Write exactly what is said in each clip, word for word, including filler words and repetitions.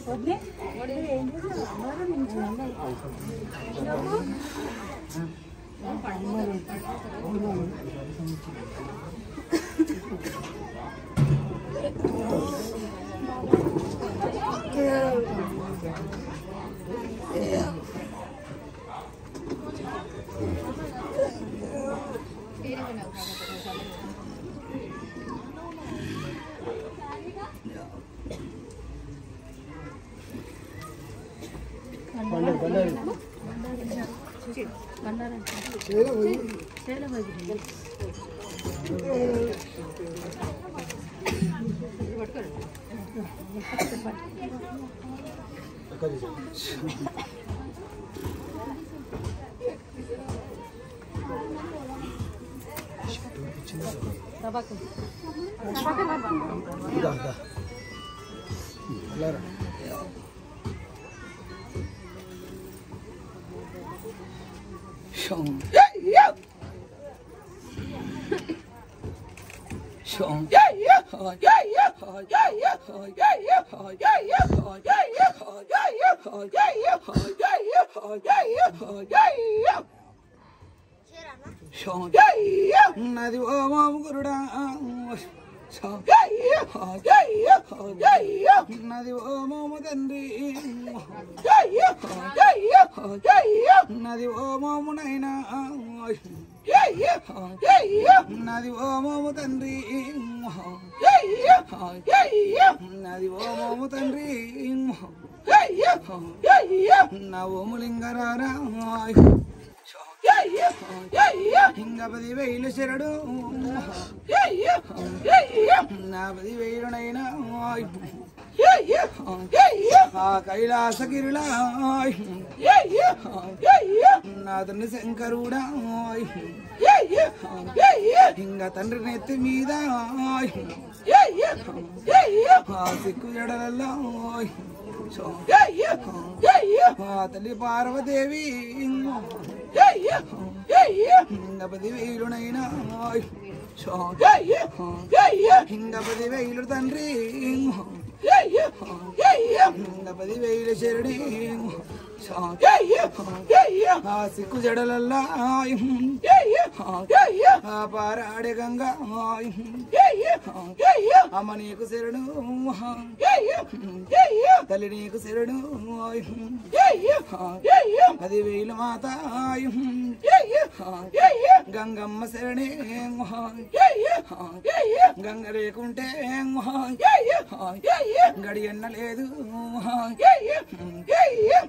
Shong, yeah, yeah. Shong, yeah, yeah, oh, yeah, yeah, oh, yeah, yeah, oh, yeah, yeah, oh, yeah, yeah, oh, yeah, yeah, oh, yeah, yeah, oh, yeah, yeah, oh, yeah, yeah, oh, yeah, yeah, oh, yeah, yeah. Shong, yeah, yeah. Nadi o mam guruda. Shong, yeah, yeah, oh, yeah, yeah, oh, yeah, yeah. Nadi o mam tandri. Yeah, yeah, oh, yeah, yeah, oh, yeah, yeah. Nadi o mam naina. Yeah, yeah, oh, yeah, yeah. Nadi o mam tandri. Yeah, yeah, oh, yeah, yeah. Nadi o mam tandri. Yeah, yeah, oh, yeah, yeah. Navu mulingarara. Yeah, yeah, yeah, yeah. Hingapadi veilu seradu. Yeah, yeah, yeah, yeah. Navadi veilu naina. Yeah, yeah, yeah, yeah. Ah, Kailasa Kirila. Yeah, yeah, yeah, yeah. Nadan Sankaruda. Yeah, yeah, yeah, yeah. Hingatan Netimida. Yeah, yeah, yeah, yeah. Ah, Sikuyadala. So, yeah, yeah, yeah, yeah. Ah, Tali Parva Devi. Yeah, yeah, yeah, yeah. Hingapadi veilu naina. So, yeah, yeah, yeah, yeah. Hingapadi veilu tandri. Yeah, yeah, yeah, yeah. Hingapadi veilu sherdi. So, yeah, yeah, yeah, yeah. Ah, Siku jadalalla. Yeah, yeah, yeah, yeah. Ah, Parade Ganga. Yeah, yeah, yeah, yeah. Amani ku serdu. Yeah, yeah, yeah, yeah. Talini ku serdu. Yeah, yeah, yeah, yeah. Adi veilu mata. Yeah, yeah, yeah, yeah. Gangamma serdi. Yeah, yeah, yeah, yeah. Gangare kunte. Yeah, yeah, yeah, yeah. Gadiyanna ledu. Yeah, yeah, yeah, yeah.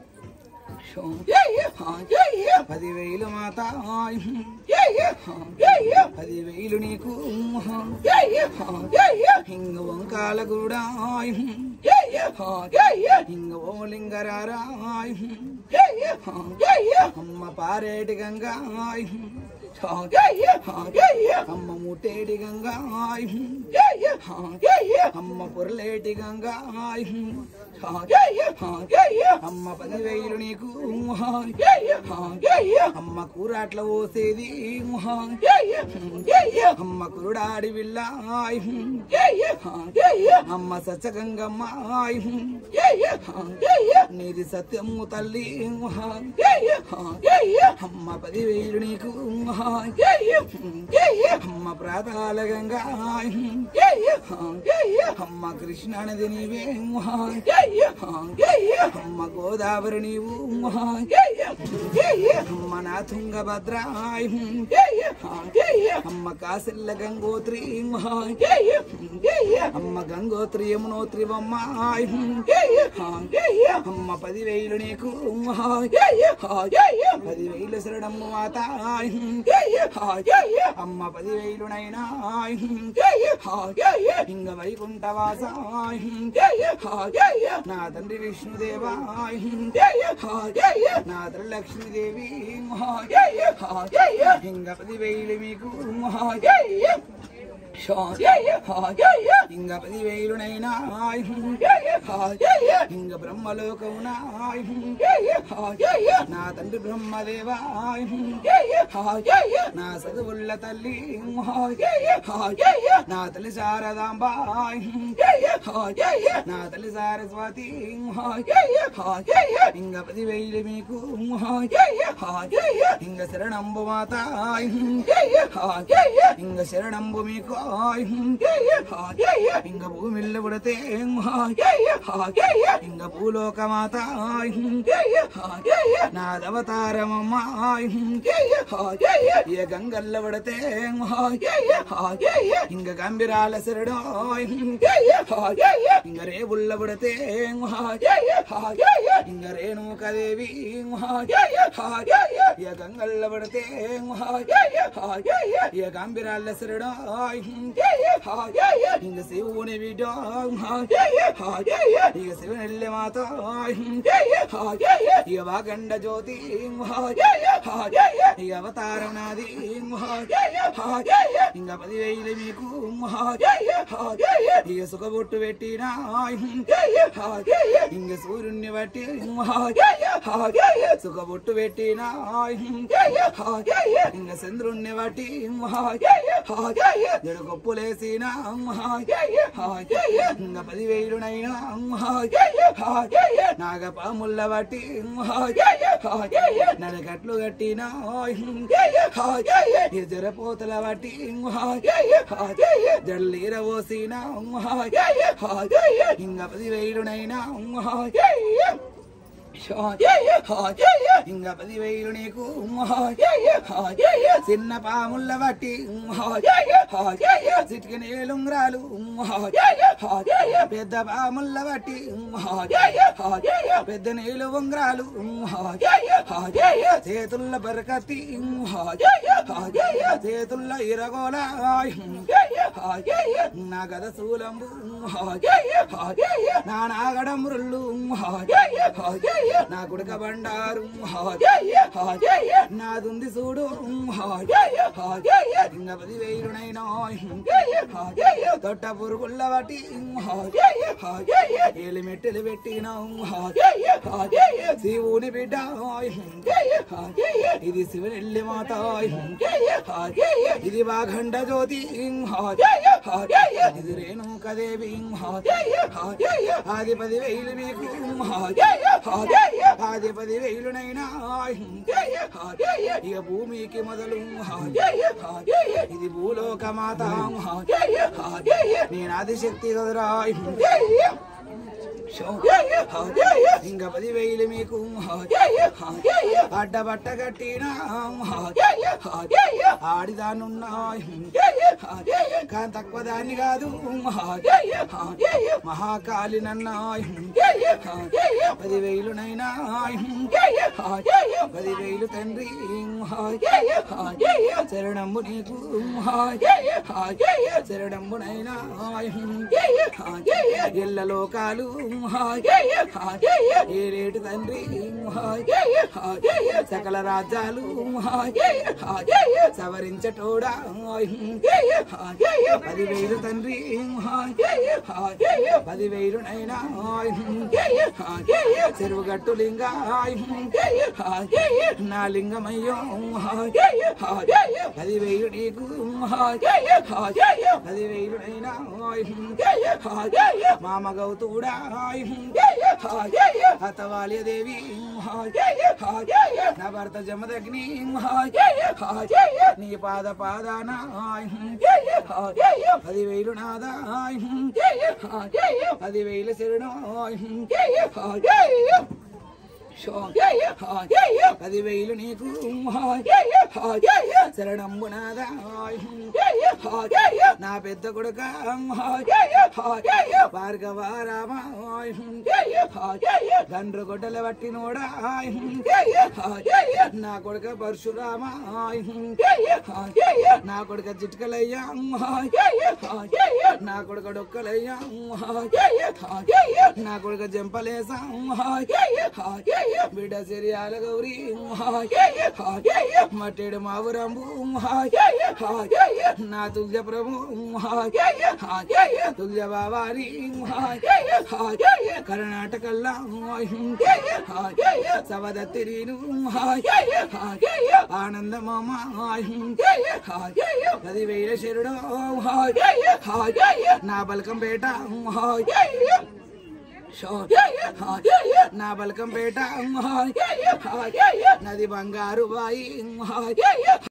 Yeah, yeah, yeah, yeah. Padi veilu mata. Yeah, yeah, yeah, yeah. Padi veilu niku. Yeah, yeah, yeah, yeah. Hinga vankala guda. Yeah, yeah, yeah, yeah. Hinga volingarara. Yeah, yeah, yeah, yeah. Amma pareti ganga. Yeah, yeah, yeah, yeah. Amma muteti ganga. Yeah, yeah, yeah, yeah. Amma purleti ganga. Yeah, yeah, yeah, yeah. Amma padi veilu niku. Yeah, yeah, yeah, yeah. Amma kuratla osedi. Yeah, yeah, yeah, yeah. Amma kurudadi villa. Yeah, yeah, yeah, yeah. Amma sachagangamma. Yeah, yeah, yeah, yeah. Nidi satyamu talli. Yeah, yeah, yeah, yeah. Amma padi veilu niku. Yeah, yeah, yeah, yeah. Amma pradala ganga. Yeah, yeah, yeah, yeah. Amma Krishna nadini. Yeah, yeah, yeah, yeah. Amma Godavari nivu. Yeah, yeah, yeah, yeah. Amma Nathunga Bhadra. Yeah, yeah, yeah, yeah. Amma Kasilla Gangotri. Yeah, yeah, yeah, yeah. Amma Gangotri Yamunotri Vamma. Yeah, yeah, yeah, yeah. Amma Padi veilu niku. Yeah, yeah, yeah, yeah. Padi veilu saradammu mata. Yeah, yeah, yeah, yeah. Amma Padi veilu naina. Yeah, yeah, yeah, yeah. Hinga Vaikunta Vasa. Yeah, yeah, yeah, yeah. Na Tandri Vishnu Deva. Yeah, yeah, yeah, yeah. Na Tandri Lakshmi Devi. Yeah, yeah, yeah, yeah. Hinga Padi veilu miku. Yeah, yeah. Yeah, yeah, yeah, yeah. Hinga padi veilu naina. Yeah, yeah, ఇంగ బ్రహ్మలోకమునా నా తండ్రి బ్రహ్మదేవా నా చదువుల్ల తల్లి నా తల్లి శారదాంబ నా తల్లి సారస్వతి ఇంగ పది వేలు మీకు ఇంగ శరణంబు మాత ఇంగ శరణంబు మీకు ఇంగ భూమిల్లు పుడితే ఇంగ భూలోక మాత నాదవతారమమ్మ ఇక గంగల్ల పడితే ఇంగ గంభీరాల శరణో ఇంగ రేబుల్ల పడితే ఇంగ రేణుకదేవి ఇక గంగల్ల పడితే ఇక గంభీరాల శరణో ఇంగ శివుని బిడ్డ ఇక శివుని మాత ఇక వాగండ జ్యోతి ఇక అవతారం నాది ఇంక పదివేలు మీకు ఇక సుఖబొట్టు పెట్టినా ఇంక సూర్యుని బట్టి సుఖబొట్టు పెట్టినా ఇంక చంద్రుణ్ణి బట్టి జడు గొప్పులేసినా ఇంక పదివేలునైనా నాగపాముల్ల బట్టి నడగట్లు కట్టినా జరపోతల బట్టి జల్లీర పోసినా ఇంక పదివేలునైనా ఇంక పదివేలు నీకు చిన్న పాముల్ల బట్టి చిటికి నేలుంగ్రాలు పెద్ద పాముల్ల బట్టి పెద్ద నీళ్ళు ఉంగరాలు చేతుల్ల బరకతి చేతుల్ల ఇరగోల నా గద శూలంబు నా నాగడమురుళ్ళు నా గుడక బండారు నాదుంది చూడు ఇంక పదివేలునైనా తొట్ట పురుగుల్ల బట్టి ఏలి మెట్టెలు పెట్టినా శివుని బిడ్డ ఇది శివనెల్లి మాత ఇది వాగండ జ్యోతి ఇది రేణుకదేవి ఆది పదివేలు మీకు ఆది పదివేలునైనా ఇక భూమికి మొదలు ఇది భూలోక మాత నేను ఆదిశక్తి కదరా ఇంక పదివేలు మీకు అడ్డ బట్ట కట్టినా ఆడిదానున్నా కానీ తక్కువ దాన్ని కాదు మహాకాళి నన్నా పదివేలునైనా పదివేలు తండ్రి శరణంబు నీకు శరణంబునైనా ఎల్ల లోకాలు ఏరేటు తండ్రి సకల రాజ్యాలు సవరించటోడా పదివేలు తండ్రి పదివేలునైనా చెరువు గట్టు లింగ నా లింగమయ్యో పదివేలు నీకు పదివేలునైనా మామ గౌతుడా హతవాల్యదేవి నా భర్త జమదగ్ని నీ పాద పాదాన పదివేలు నాదా పదివేలు శరణు పదివేలు నీకు శరణంబునాదా నా పెద్ద కొడుక భార్గవ రామ తండ్రి గొడ్డలు పట్టినోడా నా కొడుక పరశురామ నా కొడుక చిట్కలయ్యా నా కొడుక డొక్కలయ్యా నా కొడుక జంపలేసా బిడ్డ సిరియాల గౌరీ మట్టేడు మావురంబు నా తుల్య ప్రభు తుల్య బావారి కర్ణాటకల్లా సవదత్తిరీను ఆనందమామ పదివేల శరుడు నా బల్కంపేట నా బల్కంపేట నది బంగారు బాయి